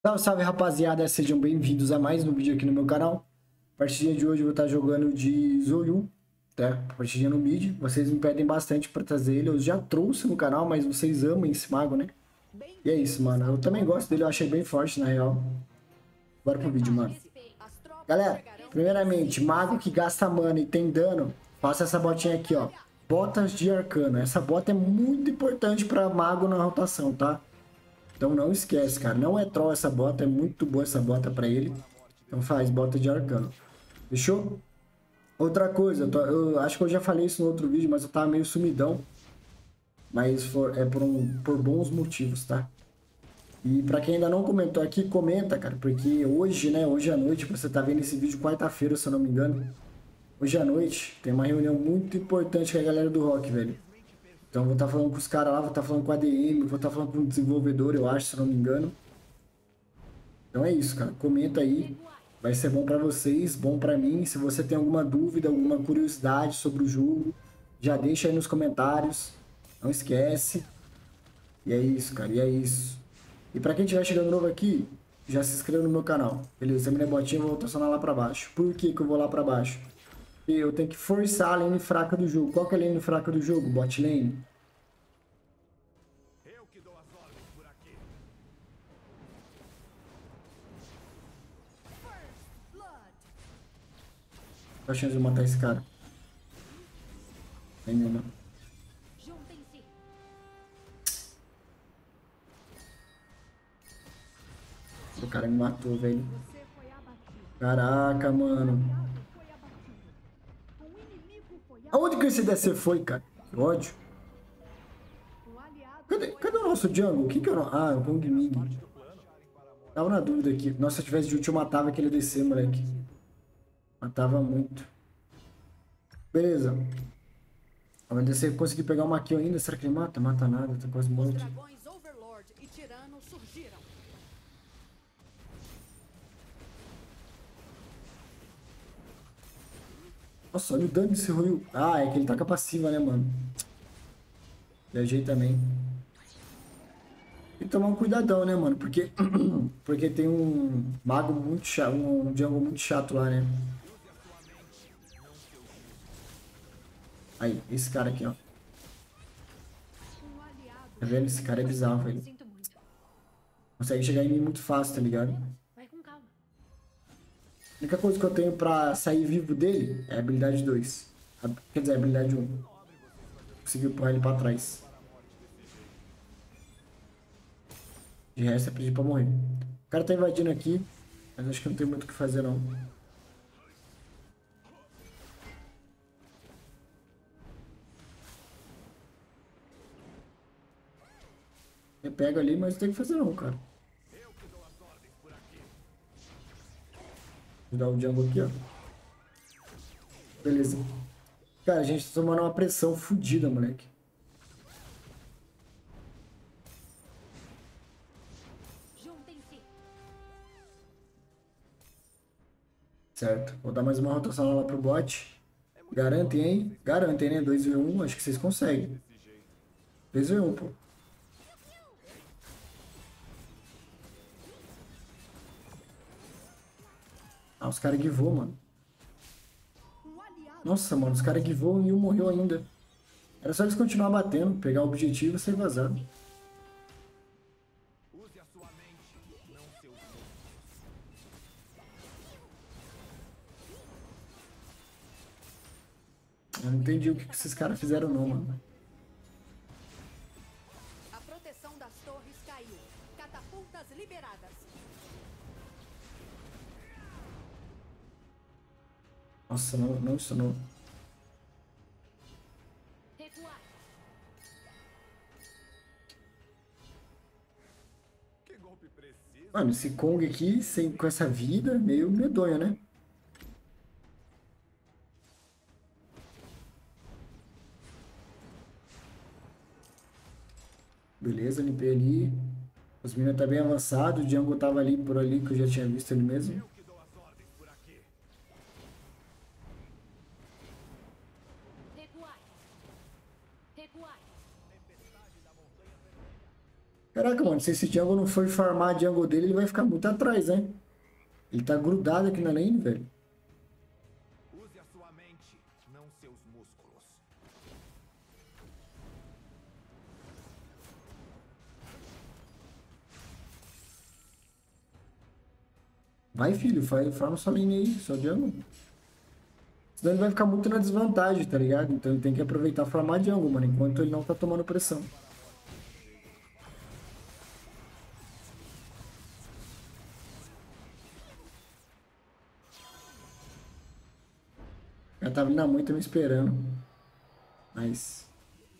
Salve, salve rapaziada, sejam bem-vindos a mais um vídeo aqui no meu canal. A partidinha de hoje eu vou estar jogando de Zoyu, tá? Partidinha no mid. Vocês me pedem bastante pra trazer ele, eu já trouxe no canal, mas vocês amam esse mago, né? E é isso, mano. Eu também gosto dele, eu achei bem forte, na real. Bora pro vídeo, mano. Galera, primeiramente, mago que gasta mana e tem dano, faça essa botinha aqui, ó. Botas de arcano. Essa bota é muito importante pra mago na rotação, tá? Então não esquece, cara. Não é troll essa bota, é muito boa essa bota pra ele. Então faz bota de arcano. Fechou? Outra coisa, eu acho que eu já falei isso no outro vídeo, mas eu tava meio sumidão. Mas é por bons motivos, tá? E pra quem ainda não comentou aqui, comenta, cara. Porque hoje, né? Hoje à noite, você tá vendo esse vídeo quarta-feira, se eu não me engano. Hoje à noite tem uma reunião muito importante com a galera do Rock, velho. Então vou estar falando com os caras lá, vou estar falando com a ADM, vou estar falando com o desenvolvedor, eu acho, se eu não me engano. Então é isso, cara. Comenta aí. Vai ser bom pra vocês, bom pra mim. Se você tem alguma dúvida, alguma curiosidade sobre o jogo, já deixa aí nos comentários. Não esquece. E é isso, cara. E é isso. E pra quem estiver chegando novo aqui, já se inscreva no meu canal. Beleza? A minha botinha eu vou rotacionar lá pra baixo. Por que que eu vou lá pra baixo? Porque eu tenho que forçar a lane fraca do jogo. Qual que é a lane fraca do jogo? Bot lane. Qual a chance de eu matar esse cara? Nenhuma. O cara me matou, velho. Caraca, mano. Aonde que esse DC foi, cara? Que ódio. Cadê o nosso jungle? O que que é o nosso... Ah, é o Kong Ming. Tava na dúvida aqui. Nossa, se eu tivesse de ult, eu matava aquele DC, moleque. Matava muito. Beleza. O DC conseguir pegar uma kill ainda. Será que ele mata? Mata nada, tá quase morto. Nossa, olha o dano desse Ryu. Ah, é que ele tá com a passiva, né, mano? Viajei também. Tem que tomar um cuidadão, né, mano? Porque, porque tem um mago muito chato, um jungle muito chato lá, né? Aí, esse cara aqui, ó. Tá vendo? Esse cara é bizarro, velho. Consegue chegar em mim muito fácil, tá ligado? A única coisa que eu tenho pra sair vivo dele é a habilidade 2. Quer dizer, a habilidade 1. Consegui empurrar ele pra trás. De resto é pedir pra morrer. O cara tá invadindo aqui, mas acho que não tem muito o que fazer, não. Eu pego ali, mas não tem o que fazer, não, cara. Vou dar o jungle aqui, ó. Beleza. Cara, a gente tá tomando uma pressão fodida, moleque. Certo. Vou dar mais uma rotação lá pro bot. Garantem, hein? Garantem, né? 2v1, acho que vocês conseguem. 2v1, pô. Ah, os caras guivou, mano. Nossa, mano, os caras guivou e um morreu ainda. Era só eles continuar batendo, pegar o objetivo e sair vazado. Eu não entendi o que esses caras fizeram não, mano. A proteção das torres caiu. Catapultas liberadas. Nossa, não ensinou. Recuar. Mano, esse Kong aqui, com essa vida, meio medonho, né? Beleza, limpei ali. Os meninos tá bem avançados. O Django tava ali, por ali, que eu já tinha visto ele mesmo. Recuar. Recuar. Caraca, mano, se esse jungle não for farmar a jungle dele, ele vai ficar muito atrás, né? Ele tá grudado aqui na lane, velho. Use a sua mente, não seus músculos. Vai, filho, farma sua lane aí, sua jungle. Senão ele vai ficar muito na desvantagem, tá ligado? Então ele tem que aproveitar e farmar a jungle, mano, enquanto ele não tá tomando pressão. Já tava indo na moita me esperando. Mas...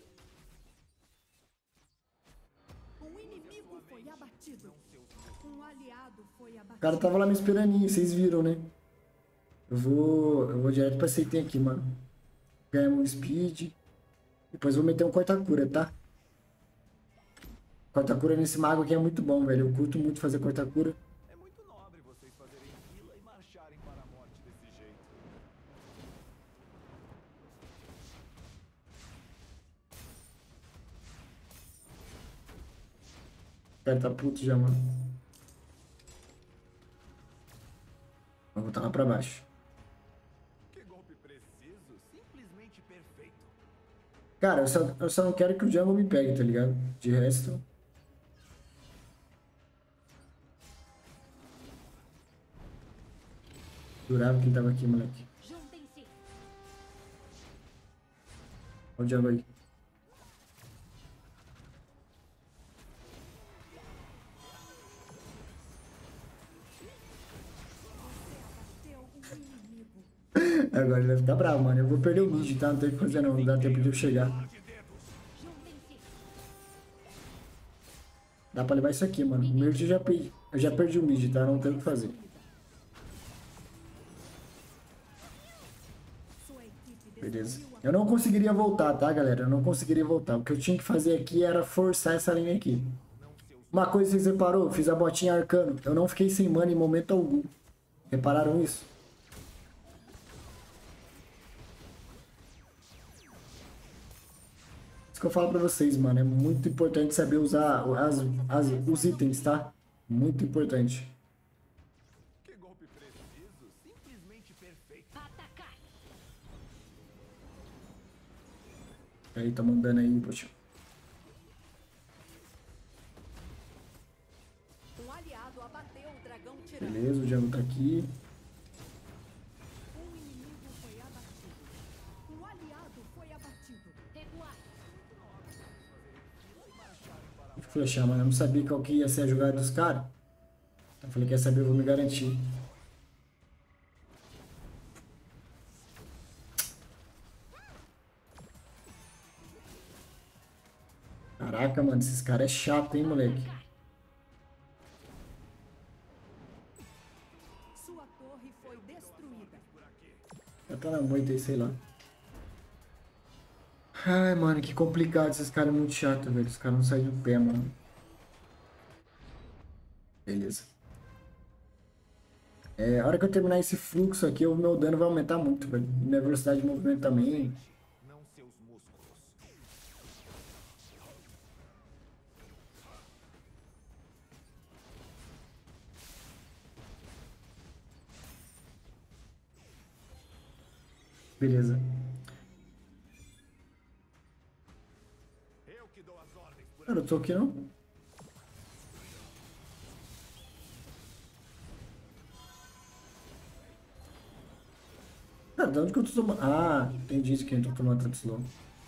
Um inimigo foi abatido. Um aliado foi o abatido. cara tava lá me esperando, vocês viram, né? Eu vou direto pra Seiten aqui, mano. Ganhamos um speed. Depois eu vou meter um corta-cura, tá? Corta-cura nesse mago aqui é muito bom, velho. Eu curto muito fazer corta-cura. É muito nobre vocês fazerem fila e marcharem para a morte desse jeito. O cara tá puto já, mano. Vou voltar lá pra baixo. Que golpe preciso, simplesmente perfeito. Cara, eu só não quero que o jungle me pegue, tá ligado? De resto... Jurava que ele tava aqui, moleque. Juntem-se. Olha o jungle aí. Abateu um inimigo. Agora ele deve estar bravo, mano. Eu vou perder o mid, tá? Não tem o que fazer não. Não dá tempo de eu chegar. Juntem-se. Dá pra levar isso aqui, mano. O mid eu já perdi o mid, tá? Não tem o que fazer. Sua equipe Beleza. destruiu a Eu não conseguiria voltar, tá, galera? Eu não conseguiria voltar. O que eu tinha que fazer aqui era forçar essa linha aqui. Uma coisa que vocês reparou, eu fiz a botinha arcano. Eu não fiquei sem mana em momento algum. Repararam isso? Isso que eu falo pra vocês, mano. É muito importante saber usar os itens, tá? Muito importante. Que golpe preciso, simplesmente perfeito. atacar. Aí, tá mandando aí, poxa. Um aliado abateu o dragão tirano. Beleza, o jungle tá aqui. Um inimigo foi abatido. Um aliado foi abatido. Recuar. Vou flechar, mano. Eu não sabia qual que ia ser a jogada dos caras. Então eu falei, quer saber, eu vou me garantir. Caraca, mano, esses caras é chato, hein, moleque. Sua torre foi destruída. Já tá na moita aí, sei lá. Ai, mano, que complicado. Esses caras é muito chato, velho. Os caras não saem do pé, mano. Beleza. A hora que eu terminar esse fluxo aqui, o meu dano vai aumentar muito, velho. Minha velocidade de movimento também. Não seus músculos. Beleza. Eu que dou as ordens por Cara, eu tô aqui não? Cara, de onde que eu tô tomando? Ah, entendi isso que eu tô tomando tanto slow.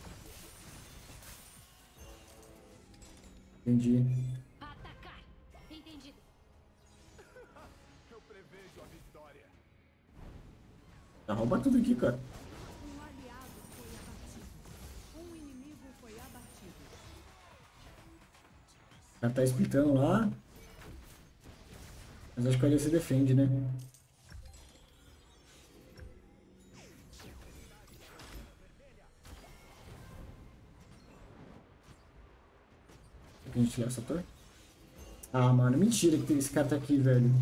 Entendi. Atacar. Entendido. eu prevejo a vitória. Tá roubando tudo aqui, cara. Um aliado foi abatido. Um inimigo foi abatido. O cara tá splitando lá. Mas acho que ele se defende, né? Será que a gente leva essa torre? Ah, mano, mentira que esse cara tá aqui, velho.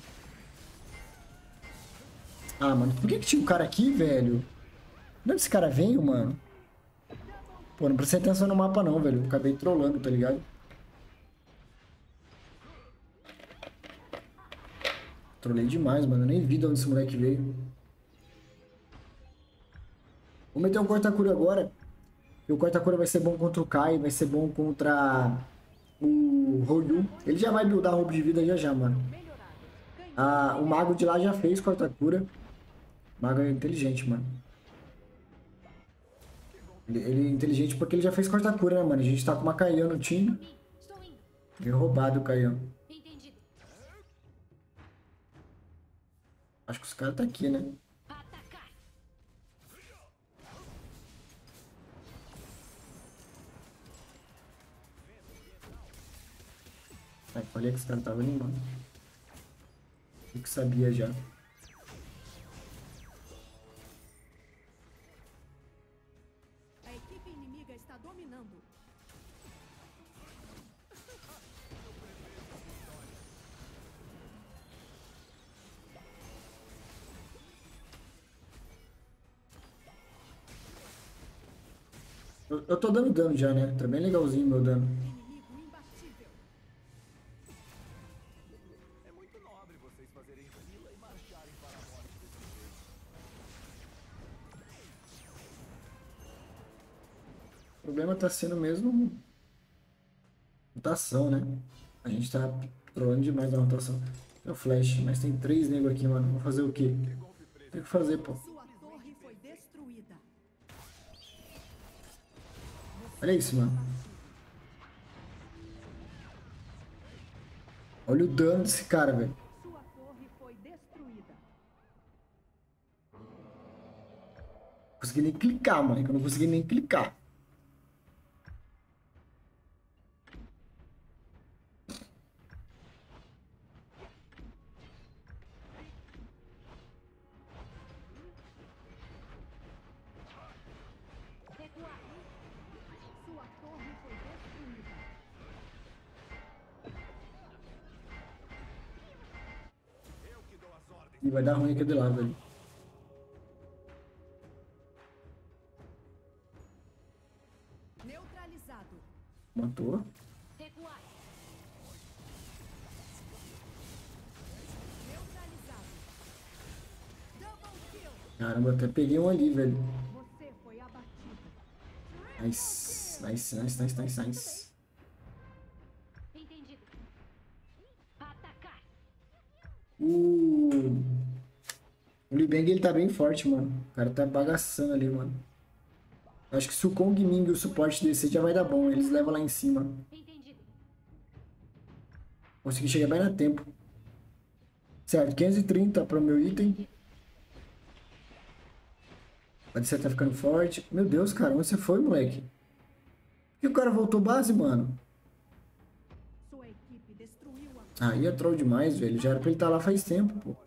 Ah, mano, por que tinha um cara aqui, velho? Não é que esse cara veio, mano? Pô, não prestei atenção no mapa não, velho. Eu acabei trollando, tá ligado? Trolei demais, mano. Eu nem vi de onde esse moleque veio. Vou meter um corta-cura agora. E o corta-cura vai ser bom contra o Kai, vai ser bom contra o Ryu. Ele já vai buildar roubo de vida já já, mano. Ah, o mago de lá já fez corta-cura. O mago é inteligente, mano. Ele é inteligente porque ele já fez corta-cura, né, mano? A gente tá com uma Kaian no time. Estou indo. Meio roubado o Kaian. Entendido. Acho que os caras tá aqui, né? Atacar. Ai, falei que os caras estavam ali, mano. Eu que sabia já. A equipe inimiga está dominando. Eu tô dando dano já, né? Tá bem legalzinho meu dano. Inimigo imbatível. É muito nobre vocês fazerem fila e marcharem para a morte desse jeito. O problema tá sendo mesmo rotação, né? A gente tá trolando demais na rotação. É o flash, mas tem 3 negros aqui, mano. Vou fazer o quê? Tem que fazer, pô. Sua torre foi destruída. Olha isso, mano. Olha o dano desse cara, velho. Sua torre foi destruída. Não consegui nem clicar, mano. Eu não consegui nem clicar. Recuar. Sua torre foi destruída. Eu que dou as ordens. E vai dar ruim aqui de lá, velho. Neutralizado. Matou. Recuar. Neutralizado. Double kill. Caramba, até peguei um ali, velho. Você foi abatido. Nice. Nice, nice, nice, nice, nice. Entendido. Atacar. O Liu Bang, ele tá bem forte, mano. O cara tá bagaçando ali, mano. Acho que se o Kong Ming e o suporte descer já vai dar bom. Eles levam lá em cima. Entendido. Consegui chegar bem a tempo. Certo, 530 para o meu item. Pode ser que tá ficando forte. Meu Deus, cara, onde você foi, moleque? Por que o cara voltou base, mano? Sua equipe destruiu a Aí é troll demais, velho. Já era pra ele estar lá faz tempo, pô.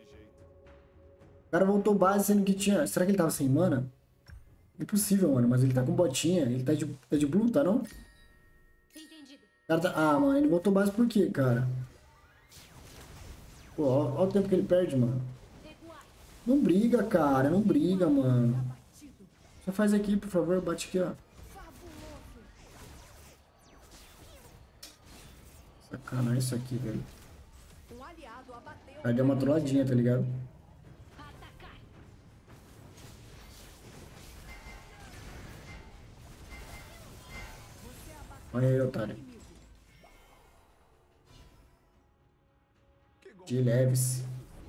O cara voltou base sendo que tinha... Será que ele tava sem mana? Impossível, mano. Mas ele tá com botinha. Ele tá de blue, tá não? Entendido. O cara tá... Ah, mano, ele voltou base por quê, cara? Pô, ó o tempo que ele perde, mano. Recuar. Não briga, cara. Não briga, mano. abatido. Só faz aqui, por favor. Bate aqui, ó. Fabuloso. Sacanagem isso aqui, velho. Um aliado abateu. Aí deu uma trolladinha, tá ligado? Atacar. Você abateu Olha aí, o otário. inimigo. De leves.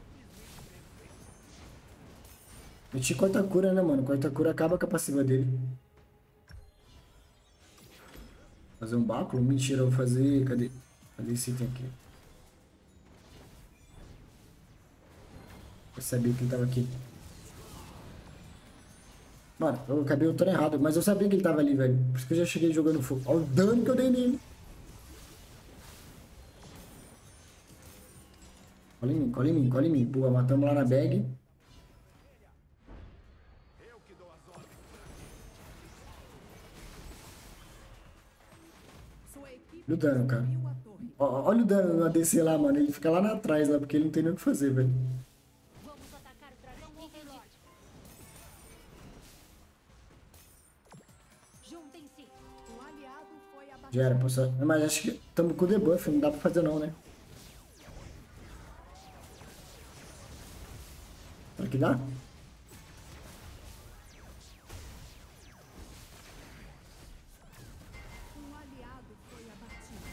Meti corta-cura, né, mano? Corta-cura acaba com a passiva dele. Fazer um báculo? Mentira, eu vou fazer... Cadê? Cadê esse item aqui? Eu sabia que ele tava aqui. Mano, eu acabei o turno errado, mas eu sabia que ele tava ali, velho. Por isso que eu já cheguei jogando fogo. Olha o dano que eu dei nele. Cola em mim, cola em mim, cola em mim. Boa, matamos lá na bag. Eu que dou as ordens. Sua equipe Olha o dano, cara. destruiu a torre. Olha o dano no ADC lá, mano. Ele fica lá atrás, lá, porque ele não tem nem o que fazer, velho. Vamos atacar o dragão entendido. Juntem-se. Um aliado foi abatido. Já era, posso... Mas acho que estamos com o debuff, não dá pra fazer não, né? Será que dá? Um aliado foi abatido.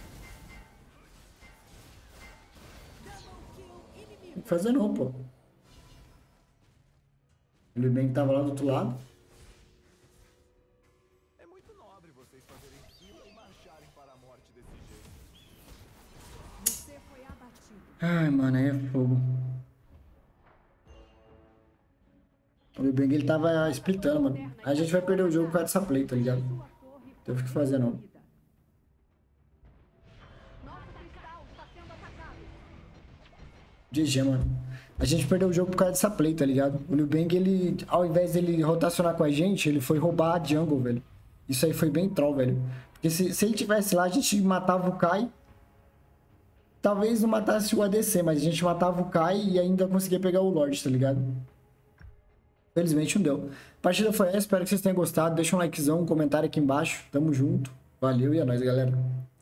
Double kill inimigo. Tem que fazer não, pô. Ele bem que tava lá do outro lado. É muito nobre vocês fazerem fila e marcharem para a morte desse jeito. Você foi abatido. Ai, mano, aí é fogo. O Liu ele tava splitando, mano. A gente vai perder o jogo por causa dessa play, tá ligado? Sua torre Teve que fazer não. destruída. Nosso cristal está sendo atacado. GG, mano. A gente perdeu o jogo por causa dessa play, tá ligado? O Liu Bang, ele, ao invés dele rotacionar com a gente, ele foi roubar a jungle, velho. Isso aí foi bem troll, velho. Porque se ele tivesse lá, a gente matava o Kai. Talvez não matasse o ADC, mas a gente matava o Kai e ainda conseguia pegar o Lorde, tá ligado? Felizmente não deu. A partida foi essa, espero que vocês tenham gostado. Deixa um likezão, um comentário aqui embaixo. Tamo junto. Valeu e é nóis, galera.